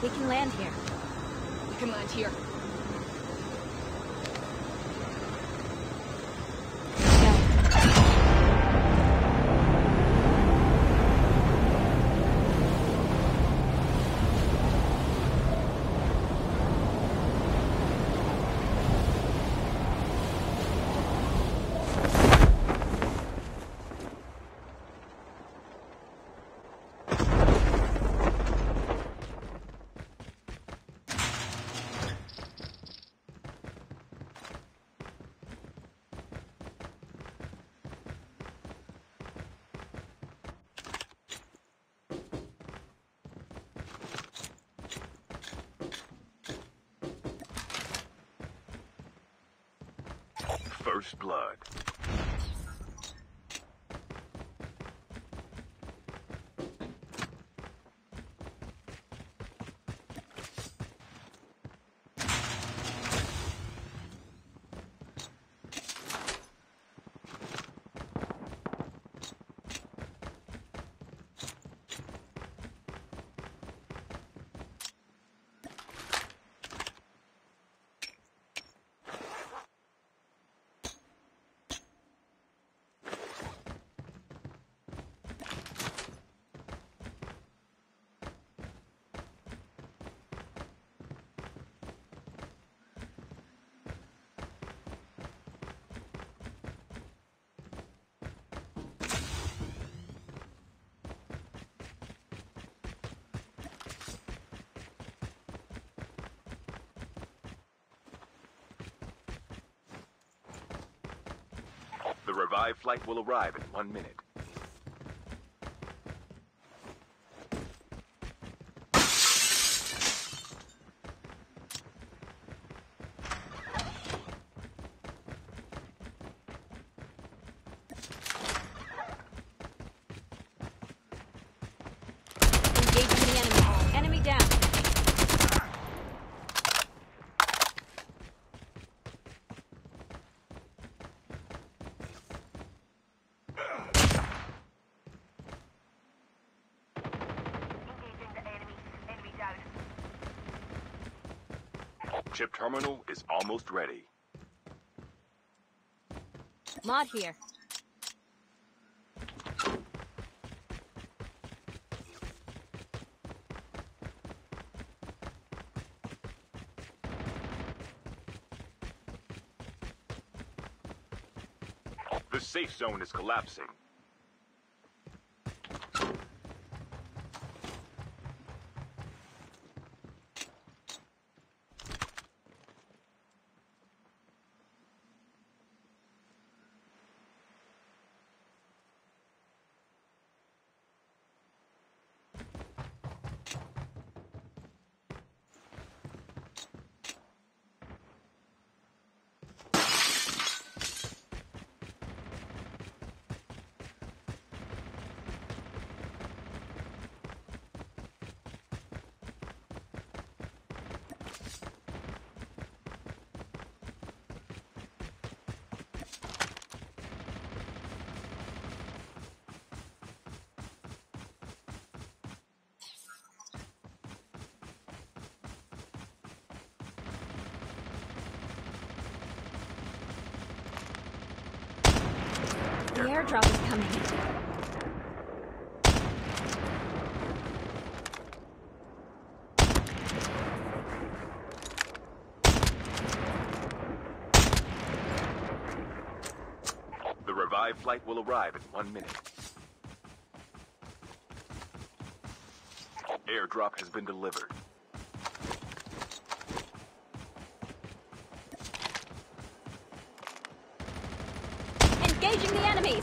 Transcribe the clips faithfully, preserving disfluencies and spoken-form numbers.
We can land here. We can land here. First blood. The revived flight will arrive in one minute. Engaging the enemy. Enemy down. Chip terminal is almost ready. Mod here. The safe zone is collapsing. The airdrop is coming. The revived flight will arrive in one minute. Airdrop has been delivered. Engaging the enemies!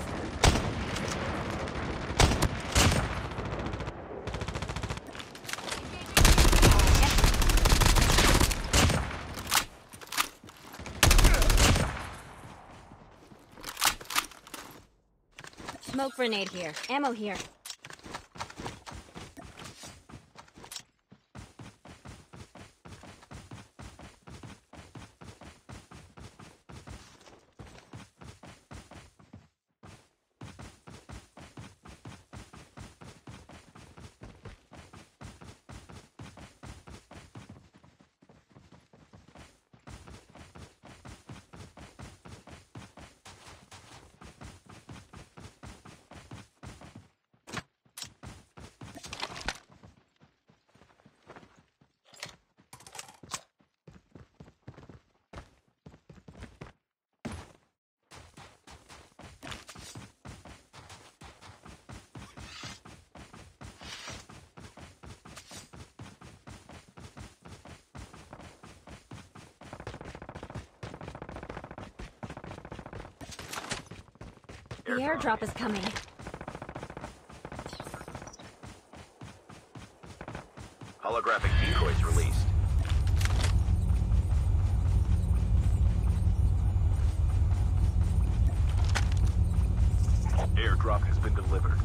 Smoke grenade here. Ammo here. The airdrop is coming. Holographic decoys released. Airdrop has been delivered.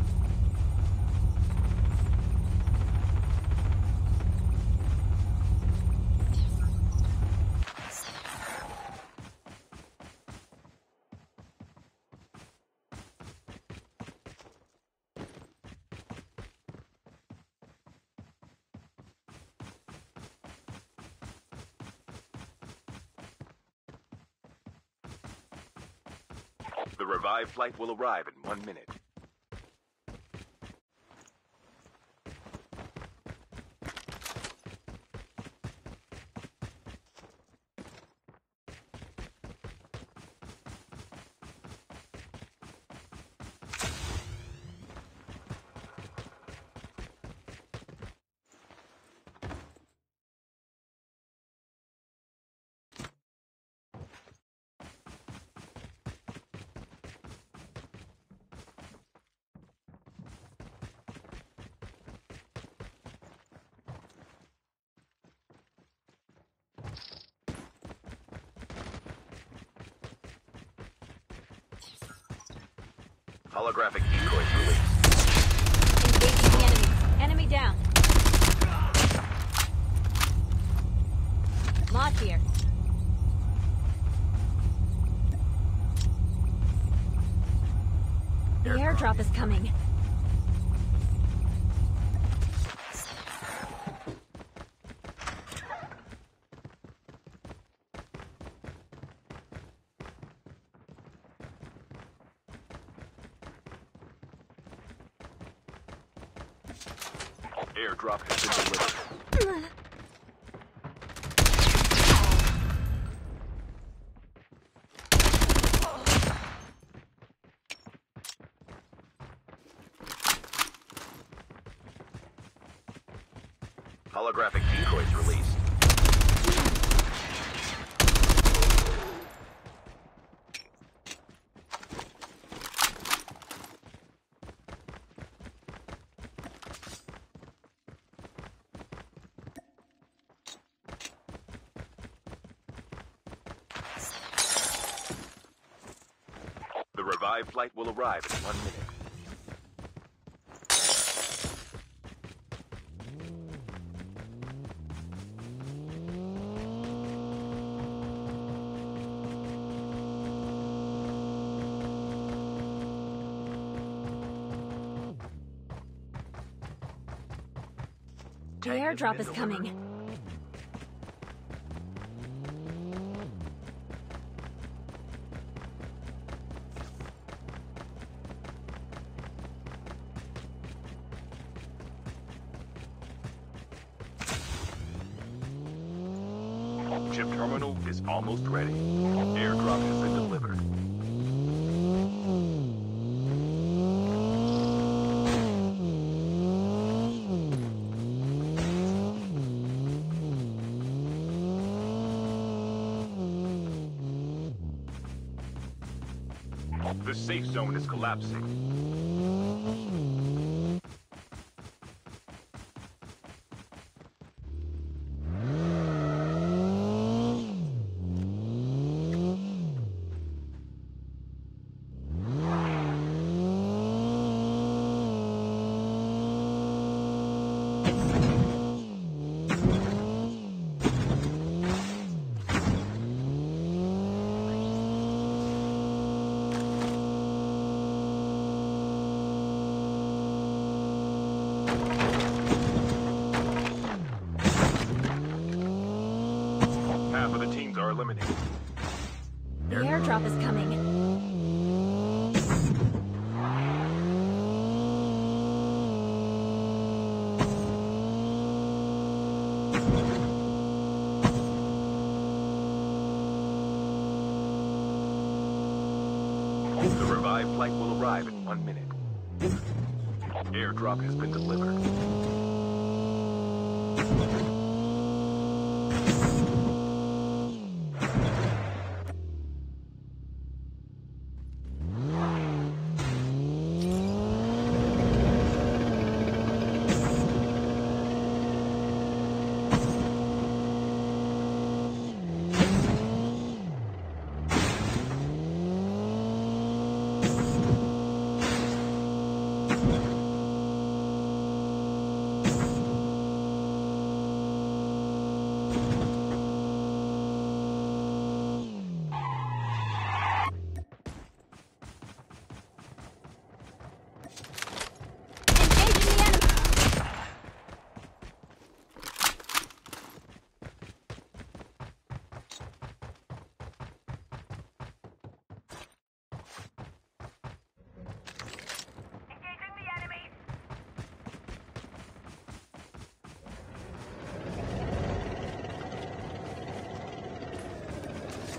The revived flight will arrive in one minute. Holographic decoys released. Engaging the enemy. Enemy down. Mod here. The airdrop is coming. Airdrop has been delivered. Holographic decoys released. The revived flight will arrive in one minute. The airdrop is coming. Chip terminal is almost ready. Airdrop has been delivered. The safe zone is collapsing. Half of the teams are eliminated. The airdrop is coming. The revived flight will arrive in one minute. Airdrop has been delivered.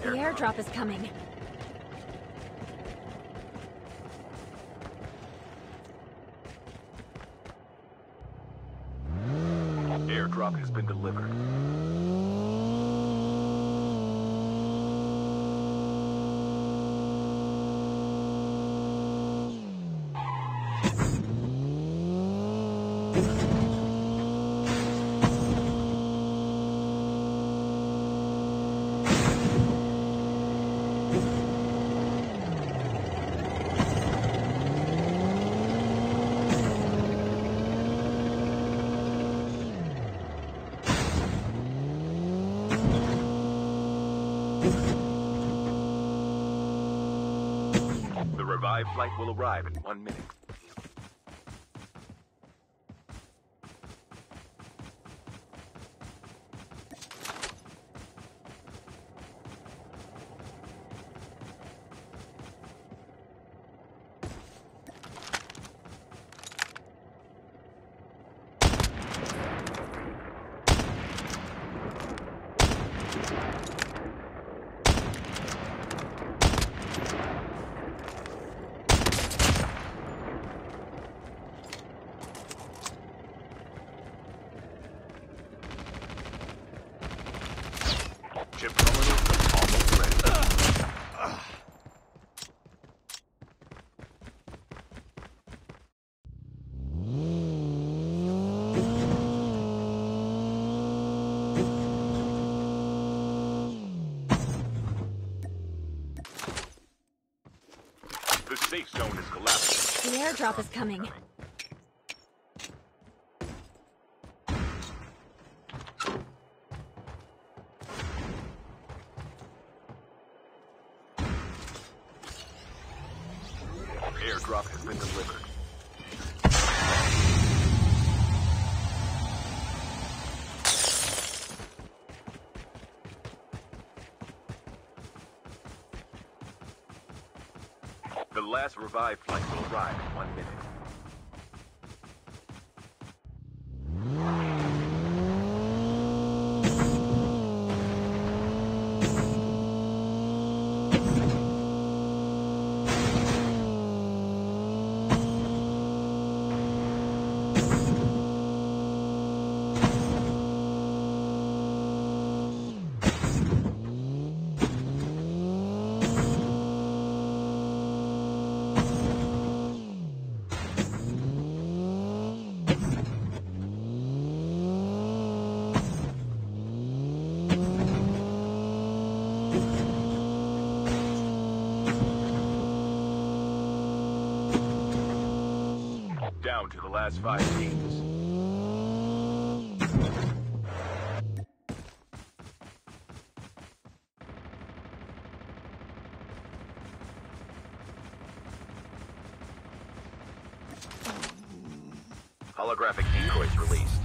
The airdrop is coming. Airdrop has been delivered. The revived flight will arrive in one minute. Chip terminal is almost ready. The safe zone is collapsing. The airdrop is coming. Airdrop has been delivered. The last revived flight will arrive in one minute. Down to the last five teams. Holographic decoys released.